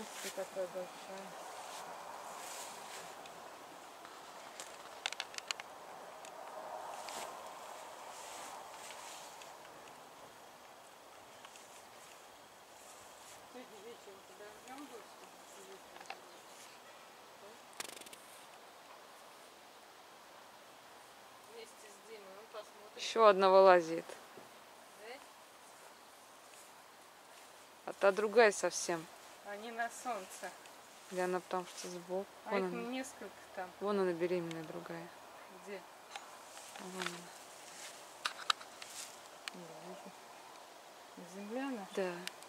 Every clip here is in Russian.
Ух ты, какая большая. Сегодня вечером подождем дочку. Вместе с Димой, он посмотрит. Еще одна вылазит. Да? А та другая совсем. Они на солнце. Или она потому что сбоку. А Вон их она. несколько там. Вон она беременная другая. Где? А вон она. Земляна? Да.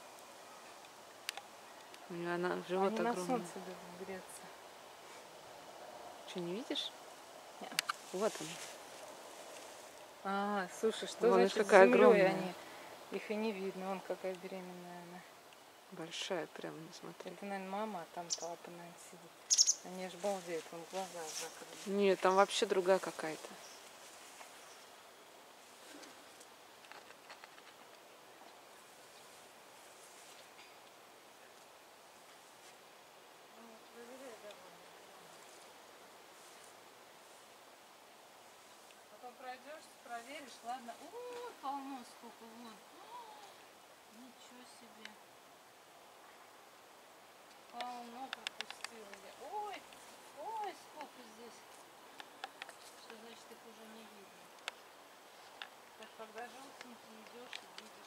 У нее она живот Они на огромный. солнце греться. Что, не видишь? Нет. Вот она. А, слушай, что Вон, значит какая с землей огромная. они? Их и не видно. Вон какая беременная она. Большая прям, смотри. Это, наверное, мама, а там папа, наверное, сидит. Они аж балдеют, вон глаза закрыты. Нет, там вообще другая какая-то. Потом пройдешь, проверишь, ладно? О, полно сколько, вон. Ничего себе. Полно пропустила я. Ой, ой, сколько здесь. Что значит их уже не видно. Так когда желтенький идешь и видишь.